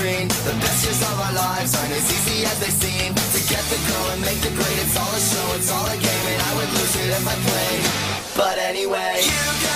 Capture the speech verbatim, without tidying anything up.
green. The best years of our lives aren't as easy as they seem. To get the girl and make the grade, it's all a show, it's all a game, and I would lose it if I played. But anyway, you